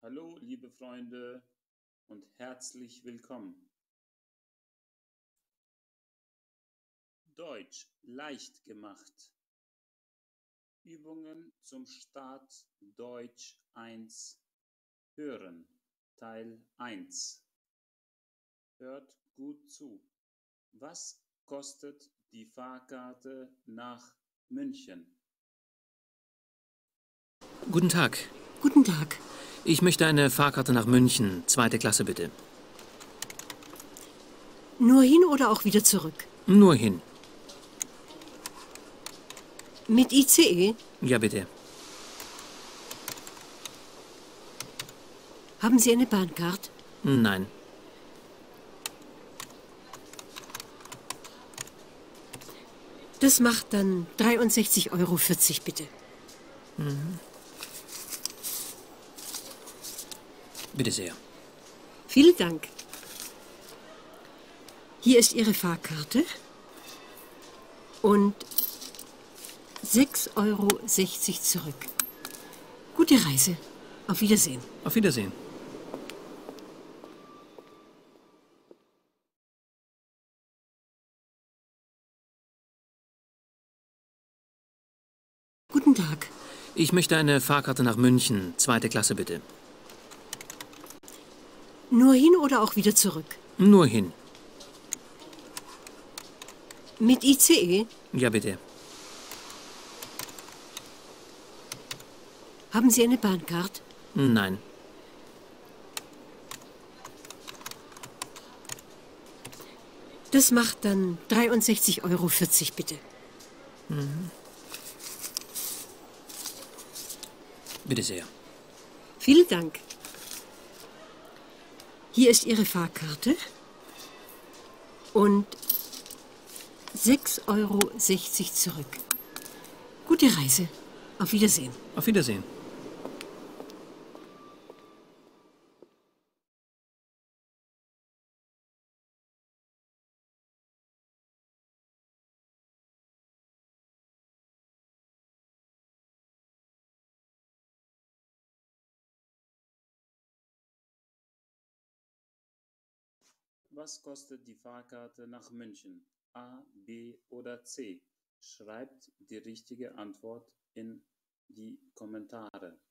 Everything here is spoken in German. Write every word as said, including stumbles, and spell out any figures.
Hallo, liebe Freunde und herzlich willkommen. Deutsch leicht gemacht. Übungen zum Start Deutsch eins hören. Teil eins. Hört gut zu. Was kostet die Fahrkarte nach München? Guten Tag. Guten Tag. Ich möchte eine Fahrkarte nach München, zweite Klasse bitte. Nur hin oder auch wieder zurück? Nur hin. Mit I C E? Ja, bitte. Haben Sie eine Bahncard? Nein. Das macht dann dreiundsechzig Euro vierzig bitte. Mhm. Bitte sehr. Vielen Dank. Hier ist Ihre Fahrkarte und sechs Euro sechzig zurück. Gute Reise. Auf Wiedersehen. Auf Wiedersehen. Guten Tag. Ich möchte eine Fahrkarte nach München, zweite Klasse bitte. Nur hin oder auch wieder zurück? Nur hin. Mit I C E? Ja, bitte. Haben Sie eine Bahncard? Nein. Das macht dann dreiundsechzig Euro vierzig bitte. Mhm. Bitte sehr. Vielen Dank. Hier ist Ihre Fahrkarte und sechs Euro sechzig zurück. Gute Reise. Auf Wiedersehen. Auf Wiedersehen. Was kostet die Fahrkarte nach München? A, B oder C? Schreibt die richtige Antwort in die Kommentare.